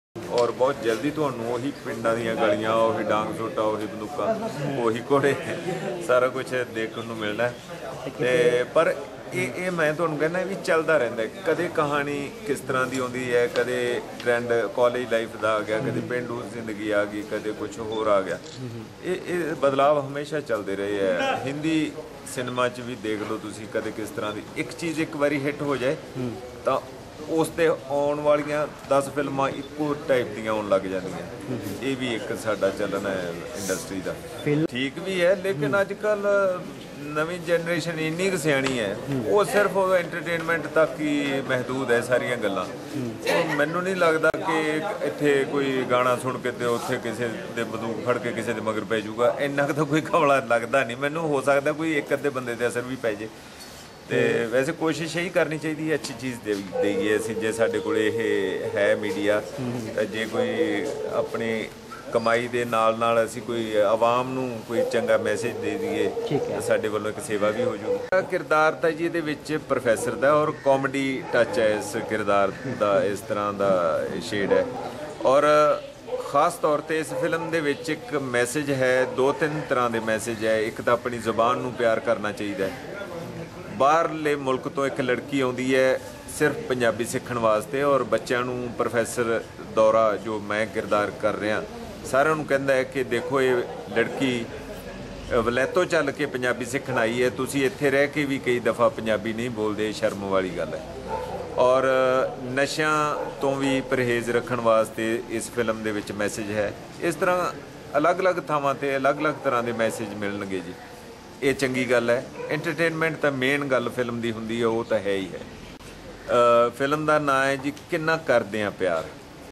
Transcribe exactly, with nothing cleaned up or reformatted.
और बहुत जल्दी ਤੁਹਾਨੂੰ ਉਹੀ ਪਿੰਡਾਂ ਦੀਆਂ ਗਲੀਆਂ ਉਹੀ ਡਾਂਗ ਛੋਟਾ ਉਹੀ ਬੰਦੂਕਾਂ ਉਹੀ ਘੋੜੇ ਸਾਰਾ ਕੁਝ ਦੇਖਣ ਨੂੰ ਮਿਲਦਾ ਤੇ ਪਰ ਇਹ ਇਹ ਮੈਂ ਤੁਹਾਨੂੰ ਕਹਿੰਦਾ ਵੀ ਚੱਲਦਾ ਰਹਿੰਦਾ ਕਦੇ ਕਹਾਣੀ ਕਿਸ ਤਰ੍ਹਾਂ ਦੀ ਆਉਂਦੀ ਹੈ ਕਦੇ ਟ੍ਰੈਂਡ ਕਾਲਜ ਲਾਈਫ ਦਾ ਆ ਗਿਆ ਕਦੇ ਪਿੰਡੂ ਜ਼ਿੰਦਗੀ ਆ ਗਈ ਕਦੇ ਕੁਝ ਹੋਰ ਆ ਗਿਆ ਇਹ ਇਹ ਬਦਲਾਵ ਹਮੇਸ਼ਾ ਚੱਲਦੇ ਰਹੇ ਹੈ ਹਿੰਦੀ ਸਿਨੇਮਾ 'ਚ ਵੀ ਦੇਖ ਲਓ ਤੁਸੀਂ ਕਦੇ ਕਿਸ ਤਰ੍ਹਾਂ ਦੀ ਇੱਕ ਚੀਜ਼ ਇੱਕ ਵਾਰੀ ਹਿੱਟ ਹੋ ਜਾਏ ਤਾਂ ਉਸ 'ਤੇ ਆਉਣ ਵਾਲੀਆਂ ਦਸ ਫਿਲਮਾਂ ਇੱਕੋ ਟਾਈਪ ਦੀਆਂ ਆਉਣ ਲੱਗ ਜਾਂਦੀਆਂ ਇਹ ਵੀ ਇੱਕ ਸਾਡਾ ਚੱਲਣ ਹੈ ਇੰਡਸਟਰੀ ਦਾ ਠੀਕ ਵੀ ਹੈ ਲੇਕਿਨ ਅੱਜ ਕੱਲ੍ਹ ਨਵੀਂ ਜਨਰੇਸ਼ਨ ਇੰਨੀ ਕੁ ਸਿਆਣੀ ਹੈ ਉਹ ਸਿਰਫ ਉਹ ਐਂਟਰਟੇਨਮੈਂਟ ਤੱਕ ਹੀ ਮਹਿਦੂਦ ਹੈ ਸਾਰੀਆਂ ਗੱਲਾਂ ਮੈਨੂੰ ਨਹੀਂ ਲੱਗਦਾ ਕਿ ਇੱਥੇ ਕੋਈ ਗਾਣਾ ਸੁਣ ਕੇ ਤੇ ਉੱਥੇ ਕਿਸੇ ਦੇ ਬੰਦੂਕ ਫੜ ਕੇ ਕਿਸੇ ਦੇ ਮਗਰ ਪੈ ਜਾਊਗਾ ਇੰਨਾ ਕੁ ਤਾਂ ਕੋਈ ਕਮਲਾ ਲੱਗਦਾ ਨਹੀਂ ਮੈਨੂੰ ਹੋ ਸਕਦਾ ਕੋਈ ਇੱਕ ਅੱਧੇ ਬੰਦੇ 'ਤੇ ਅਸਰ ਵੀ ਪੈ ਜੇ ਤੇ ਵੈਸੇ ਕੋਸ਼ਿਸ਼ ਇਹੀ ਕਰਨੀ ਚਾਹੀਦੀ ਹੈ ਅੱਛੀ ਚੀਜ਼ ਦੇ ਦੇਈਏ ਅਸੀਂ ਜੇ ਸਾਡੇ ਕੋਲ ਇਹ ਹੈ ਮੀਡੀਆ ਜੇ ਕੋਈ ਆਪਣੀ ਕਮਾਈ ਦੇ ਨਾਲ ਨਾਲ ਅਸੀਂ ਕੋਈ ਆਵਾਮ ਨੂੰ ਕੋਈ ਚੰਗਾ ਮੈਸੇਜ ਦੇ ਦਈਏ ਸਾਡੇ ਵੱਲੋਂ ਇੱਕ ਸੇਵਾ ਵੀ ਹੋ ਜਾਊਗੀ ਕਿਰਦਾਰ ਤਾਂ ਜੀ ਇਹਦੇ ਵਿੱਚ ਪ੍ਰੋਫੈਸਰ ਦਾ ਔਰ ਕਾਮੇਡੀ ਟੱਚ ਹੈ ਇਸ ਕਿਰਦਾਰ ਦਾ ਇਸ ਤਰ੍ਹਾਂ ਦਾ ਸ਼ੇਡ ਹੈ ਔਰ ਖਾਸ ਤੌਰ 'ਤੇ ਇਸ ਫਿਲਮ ਦੇ ਵਿੱਚ ਇੱਕ ਮੈਸੇਜ ਹੈ ਦੋ ਤਿੰਨ ਤਰ੍ਹਾਂ ਦੇ ਮੈਸੇਜ ਹੈ ਇੱਕ ਤਾਂ ਆਪਣੀ ਜ਼ੁਬਾਨ ਨੂੰ ਪਿਆਰ ਕਰਨਾ ਚਾਹੀਦਾ ਹੈ ਬਾਹਰਲੇ ਮੁਲਕ ਤੋਂ ਇੱਕ ਲੜਕੀ ਆਉਂਦੀ ਹੈ ਸਿਰਫ ਪੰਜਾਬੀ ਸਿੱਖਣ ਵਾਸਤੇ ਔਰ ਬੱਚਿਆਂ ਨੂੰ ਪ੍ਰੋਫੈਸਰ ਦੌਰਾ ਜੋ ਮੈਂ ਕਿਰਦਾਰ ਕਰ ਰਿਹਾ ਸਾਰਿਆਂ ਨੂੰ ਕਹਿੰਦਾ ਹੈ ਕਿ ਦੇਖੋ ਇਹ ਲੜਕੀ ਵਲੈਤੋਂ ਚੱਲ ਕੇ ਪੰਜਾਬੀ ਸਿੱਖਣ ਆਈ ਹੈ ਤੁਸੀਂ ਇੱਥੇ ਰਹਿ ਕੇ ਵੀ ਕਈ ਦਫਾ ਪੰਜਾਬੀ ਨਹੀਂ ਬੋਲਦੇ ਸ਼ਰਮ ਵਾਲੀ ਗੱਲ ਹੈ ਔਰ ਨਸ਼ਿਆਂ ਤੋਂ ਵੀ ਪਰਹੇਜ਼ ਰੱਖਣ ਵਾਸਤੇ ਇਸ ਫਿਲਮ ਦੇ ਵਿੱਚ ਮੈਸੇਜ ਹੈ ਇਸ ਤਰ੍ਹਾਂ ਅਲੱਗ-ਅਲੱਗ ਥਾਵਾਂ 'ਤੇ ਅਲੱਗ-ਅਲੱਗ ਤਰ੍ਹਾਂ ਦੇ ਮੈਸੇਜ ਮਿਲਣਗੇ ਜੀ ਇਹ ਚੰਗੀ ਗੱਲ ਹੈ ਐਂਟਰਟੇਨਮੈਂਟ ਤਾਂ ਮੇਨ ਗੱਲ ਫਿਲਮ ਦੀ ਹੁੰਦੀ ਹੈ ਉਹ ਤਾਂ ਹੈ ਹੀ ਹੈ ਫਿਲਮ ਦਾ ਨਾਂ ਹੈ ਜੀ ਕਿੰਨਾ ਕਰਦੇ ਆ ਪਿਆਰ